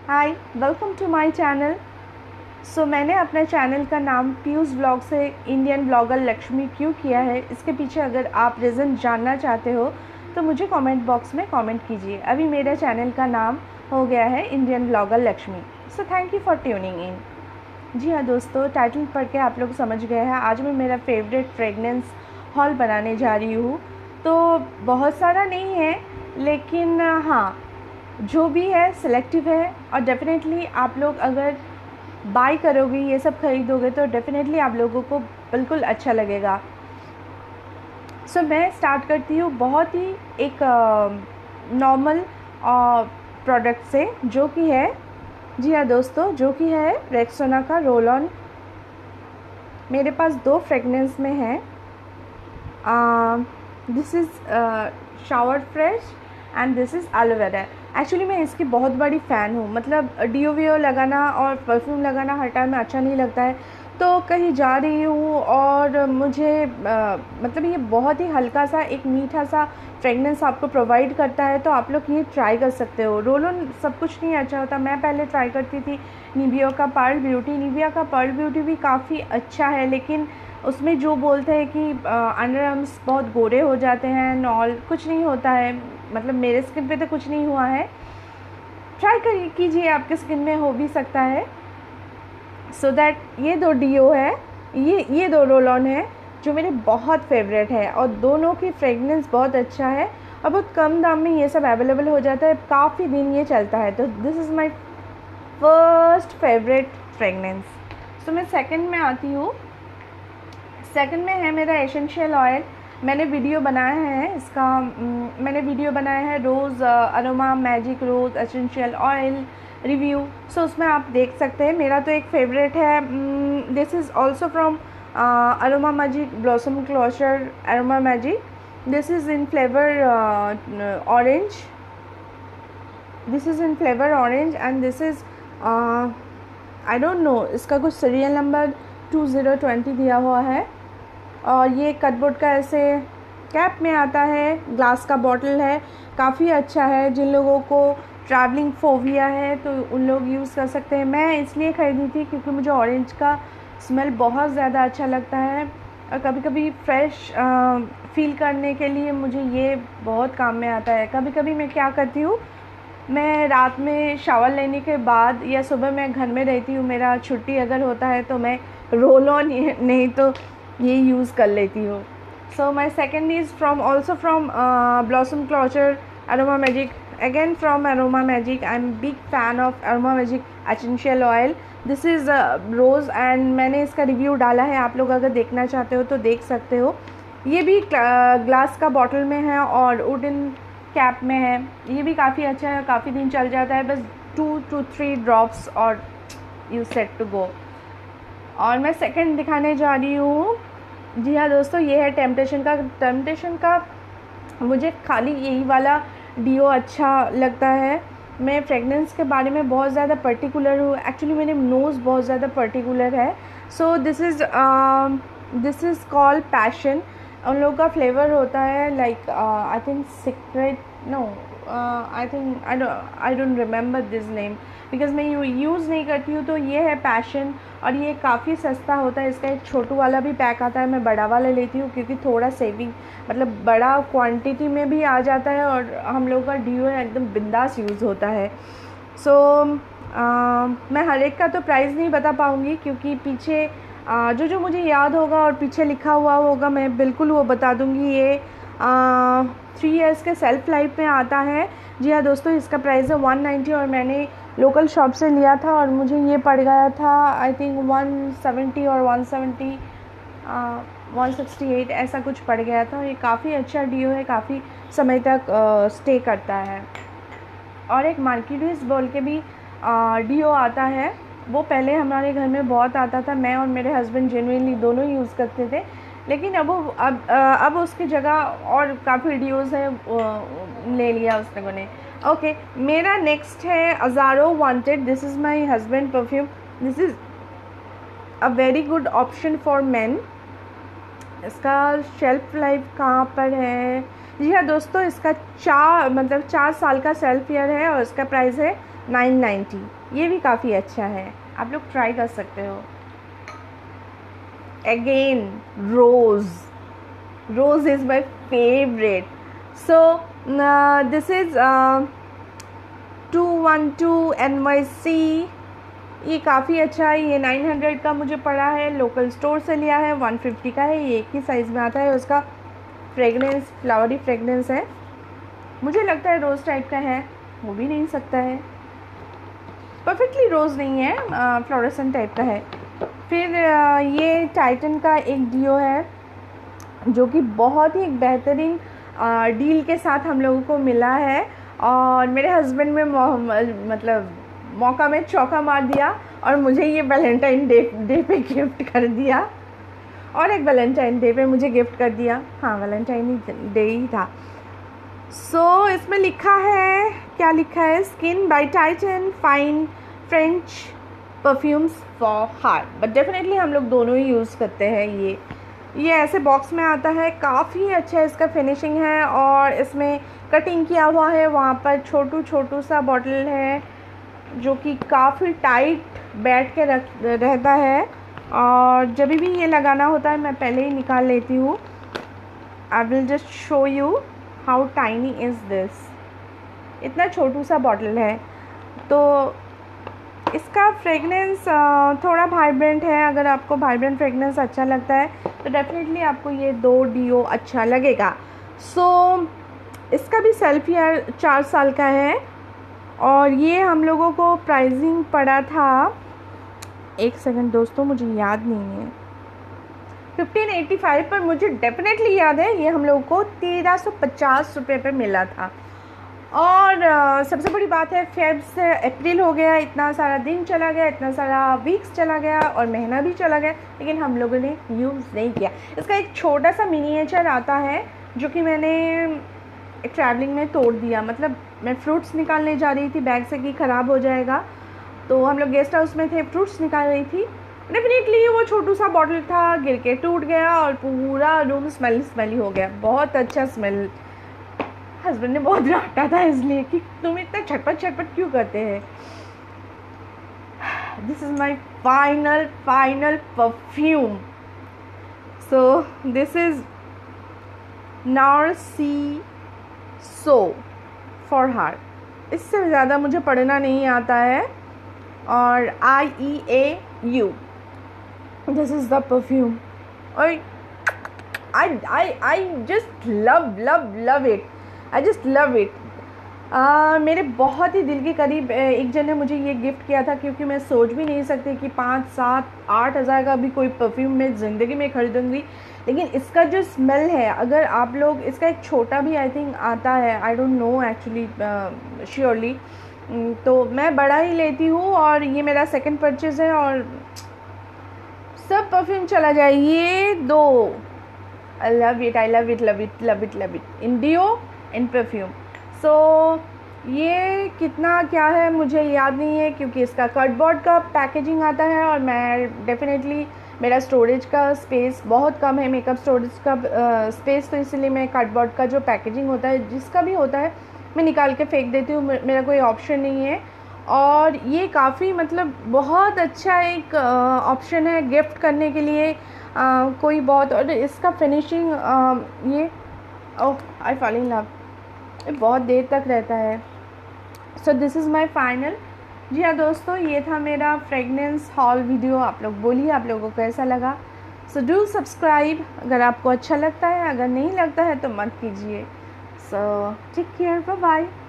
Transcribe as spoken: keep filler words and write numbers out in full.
Hi, welcome to my channel. So मैंने अपने channel का नाम पीयूष ब्लॉग से इंडियन ब्लॉगर लक्ष्मी क्यों किया है, इसके पीछे अगर आप रीज़न जानना चाहते हो तो मुझे कमेंट बॉक्स में कमेंट कीजिए। अभी मेरे चैनल का नाम हो गया है Indian blogger Lakshmi. So thank you for tuning in. जी हाँ दोस्तों, टाइटल पढ़ के आप लोग समझ गए हैं। आज मैं मेरा फेवरेट फ्रेगनेंस हॉल बनाने जा रही हूँ। तो बहुत सारा नहीं है, लेकिन हाँ, जो भी है सिलेक्टिव है। और डेफ़िनेटली आप लोग अगर बाय करोगे, ये सब ख़रीदोगे, तो डेफ़िनेटली आप लोगों को बिल्कुल अच्छा लगेगा। सो so, मैं स्टार्ट करती हूँ बहुत ही एक नॉर्मल प्रोडक्ट से, जो कि है, जी हाँ दोस्तों, जो कि है रेक्सोना का रोल ऑन। मेरे पास दो फ्रेगनेंस में है। This is shower fresh and this is aloe vera. Actually मैं इसकी बहुत बड़ी फ़ैन हूँ। मतलब डिओ वीओ लगाना और परफ्यूम लगाना हर टाइम में अच्छा नहीं लगता है। तो कहीं जा रही हूँ और मुझे आ, मतलब ये बहुत ही हल्का सा एक मीठा सा फ्रेगनेंस आपको प्रोवाइड करता है। तो आप लोग ये ट्राई कर सकते हो। रोल ऑन सब कुछ नहीं अच्छा होता। मैं पहले ट्राई करती थी निविया का पर्ल ब्यूटी। निविया का पर्ल ब्यूटी भी काफ़ी अच्छा है, लेकिन उसमें जो बोलते हैं कि अंडर आर्म्स बहुत गोरे हो जाते हैं, नॉल कुछ नहीं होता है। मतलब मेरे स्किन पे तो कुछ नहीं हुआ है। ट्राई करिए, कीजिए, आपके स्किन में हो भी सकता है। सो so दैट ये दो डीओ है, ये ये दो रोल ऑन है जो मेरे बहुत फेवरेट है, और दोनों की फ्रेगनेंस बहुत अच्छा है और बहुत कम दाम में ये सब अवेलेबल हो जाता है। काफ़ी दिन ये चलता है। तो this is my first favourite fragrance. So मैं सेकंड में आती हूँ। सेकंड में है मेरा एसेंशियल ऑयल। मैंने वीडियो बनाया है इसका, मैंने वीडियो बनाया है rose Aroma Magic rose essential oil review. So उसमें आप देख सकते हैं। मेरा तो एक फेवरेट है। This is also from Aroma Magic Blossom Kochhar Aroma Magic. This is in flavour orange. This is in flavour orange and this is I don't know, इसका कुछ serial number two zero twenty दिया हुआ है। और ये कटबोर्ड का ऐसे कैप में आता है, ग्लास का बॉटल है, काफ़ी अच्छा है। जिन लोगों को ट्रैवलिंग फोबिया है तो उन लोग यूज़ कर सकते हैं। मैं इसलिए ख़रीदी थी क्योंकि मुझे ऑरेंज का स्मेल बहुत ज़्यादा अच्छा लगता है, और कभी कभी फ्रेश फील करने के लिए मुझे ये बहुत काम में आता है। कभी कभी मैं क्या करती हूँ, मैं रात में शावर लेने के बाद या सुबह मैं घर में रहती हूँ, मेरा छुट्टी अगर होता है तो मैं रोल ऑन नहीं तो ये यूज़ कर लेती हूँ। So my second is from also from Blossom Kochhar Aroma Magic. Again from Aroma Magic. I am big fan of Aroma Magic essential oil. This is rose and मैंने इसका रिव्यू डाला है। आप लोग अगर देखना चाहते हो तो देख सकते हो। ये भी ग्लास का बॉटल में है और वुडन कैप में है। ये भी काफ़ी अच्छा है, काफ़ी दिन चल जाता है। बस टू टू थ्री ड्रॉप्स और यू सेट टू गो। और मैं सेकंड दिखाने जा रही हूँ। जी हाँ दोस्तों, ये है टेम्पटेशन का। टेम्पटेशन का मुझे खाली यही वाला डीओ अच्छा लगता है। मैं फ्रेगनेंस के बारे में बहुत ज़्यादा पर्टिकुलर हूँ। एक्चुअली मेरे नोज़ बहुत ज़्यादा पर्टिकुलर है। So this is this is called passion. उन लोगों का फ्लेवर होता है like I think secret, no I think I I don't remember this name because मैं यूज़ नहीं करती हूँ। तो ये है पैशन, और ये काफ़ी सस्ता होता है। इसका एक छोटू वाला भी पैक आता है। मैं बड़ा वाला लेती हूँ क्योंकि थोड़ा सेविंग, मतलब बड़ा क्वांटिटी में भी आ जाता है, और हम लोग का डीओ एकदम बिंदास यूज़ होता है। सो so, uh, मैं हर एक का तो प्राइस नहीं बता पाऊँगी, क्योंकि पीछे uh, जो जो मुझे याद होगा और पीछे लिखा हुआ होगा मैं बिल्कुल वो बता दूँगी। ये थ्री इयर्स के सेल्फ लाइफ में आता है। जी हाँ दोस्तों, इसका प्राइस है वन नाइन्टी, और मैंने लोकल शॉप से लिया था और मुझे ये पड़ गया था आई थिंक वन सेवेंटी और one seventy one sixty eight ऐसा कुछ पड़ गया था। ये काफ़ी अच्छा डीओ है, काफ़ी समय तक स्टे uh, करता है। और एक मार्किडीज बोल के भी डीओ आता है। वो पहले हमारे घर में बहुत आता था। मैं और मेरे हस्बैंड जेन्युइनली दोनों यूज़ करते थे, लेकिन अब वो अब अब उसकी जगह और काफ़ी डीओज़ है ले लिया उस लोगों ने। ओके, मेरा नेक्स्ट है Azzaro wanted. This is my husband perfume. This is a very good option for man. इसका शेल्फ लाइफ कहाँ पर है? जी हाँ दोस्तों, इसका चार मतलब चार साल का सेल्फ ईयर है और इसका प्राइस है नाइन नाइन्टी। ये भी काफ़ी अच्छा है, आप लोग ट्राई कर सकते हो। Again rose, rose is my favourite. So this is two one two N Y C. ये काफ़ी अच्छा है, ये नाइन हंड्रेड का मुझे पड़ा है, लोकल स्टोर से लिया है, वन फिफ्टी का है, ये एक ही साइज़ में आता है। उसका फ्रेगनेंस फ्लावरी फ्रेगनेंस है, मुझे लगता है रोज़ टाइप का है, हो भी नहीं सकता है, परफेक्टली रोज़ नहीं है, फ्लोरेसेंट टाइप का है। फिर आ, ये टाइटन का एक डियो है जो कि बहुत ही एक बेहतरीन डील के साथ हम लोगों को मिला है, और मेरे हस्बैंड में मतलब मौका में चौका मार दिया और मुझे ये वैलेंटाइन डे डे पे गिफ्ट कर दिया, और एक वैलेंटाइन डे पे मुझे गिफ्ट कर दिया, हाँ वैलेंटाइन डे ही था। सो so, इसमें लिखा है, क्या लिखा है, skin by Titan fine French perfumes for heart, but definitely हम लोग दोनों ही यूज़ करते हैं। ये ये ऐसे बॉक्स में आता है, काफ़ी अच्छा इसका फिनिशिंग है, और इसमें कटिंग किया हुआ है, वहाँ पर छोटू छोटू सा बॉटल है जो कि काफ़ी टाइट बैठ के रख रहता है, और जब भी ये लगाना होता है मैं पहले ही निकाल लेती हूँ। I will just show you how tiny is this, इतना छोटू सा बॉटल है। तो इसका फ्रेगनेंस थोड़ा वाइब्रेंट है, अगर आपको वाइब्रेंट फ्रेगनेंस अच्छा लगता है तो डेफिनेटली आपको ये दो डियो अच्छा लगेगा। सो so, इसका भी सेल्फ ईयर चार साल का है, और ये हम लोगों को प्राइसिंग पड़ा था, एक सेकंड दोस्तों मुझे याद नहीं है, फिफ्टीन एटी फाइव, पर मुझे डेफिनेटली याद है ये हम लोगों को तेरह सौ पचास रुपये पे मिला था। और uh, सबसे बड़ी बात है, फेब से अप्रैल हो गया, इतना सारा दिन चला गया, इतना सारा वीक्स चला गया, और महीना भी चला गया, लेकिन हम लोगों ने यूज़ नहीं किया। इसका एक छोटा सा मिनिएचर आता है जो कि मैंने एक ट्रैवलिंग में तोड़ दिया, मतलब मैं फ्रूट्स निकालने जा रही थी बैग से कि ख़राब हो जाएगा, तो हम लोग गेस्ट हाउस में थे, फ्रूट्स निकाल रही थी, डेफिनेटली वो छोटू सा बॉटल था, गिर के टूट गया और पूरा रूम स्मेली स्मेली हो गया, बहुत अच्छा स्मेल। हस्बैंड ने बहुत डांटा था इसलिए कि तुम इतना छटपट छटपट क्यों करते हैं। This is my final final perfume. So this is Narciso for heart, इससे ज़्यादा मुझे पढ़ना नहीं आता है, और I E A U, this is the perfume, और I I I just love love love it, I just love it. मेरे बहुत ही दिल के करीब एक जन ने मुझे ये गिफ्ट किया था, क्योंकि मैं सोच भी नहीं सकती कि पाँच सात आठ हज़ार का भी कोई परफ्यूम मैं ज़िंदगी में ख़रीदूँगी, लेकिन इसका जो स्मेल है, अगर आप लोग, इसका एक छोटा भी आई थिंक आता है, I don't know actually surely, तो मैं बड़ा ही लेती हूँ, और ये मेरा सेकंड परचेज़ है, और सब परफ्यूम चला जाए, ये दो I love it, I love it love it love it love it in deo in perfume. So ये कितना क्या है मुझे याद नहीं है, क्योंकि इसका कार्डबोर्ड का पैकेजिंग आता है, और मैं डेफिनेटली मेरा स्टोरेज का स्पेस बहुत कम है, मेकअप स्टोरेज का स्पेस, तो इसलिए मैं कार्डबोर्ड का जो पैकेजिंग होता है, जिसका भी होता है, मैं निकाल के फेंक देती हूँ, मेरा कोई ऑप्शन नहीं है। और ये काफ़ी मतलब बहुत अच्छा एक ऑप्शन है गिफ्ट करने के लिए, आ, कोई बहुत, और इसका फिनिशिंग आ, ये ओह आई फॉल इन लव, ये बहुत देर तक रहता है। So this is my final. जी हाँ दोस्तों, ये था मेरा फ्रेगनेंस हॉल वीडियो, आप लोग बोलिए आप लोगों को कैसा लगा। सो डू सब्सक्राइब अगर आपको अच्छा लगता है, अगर नहीं लगता है तो मत कीजिए। So take care, bye bye.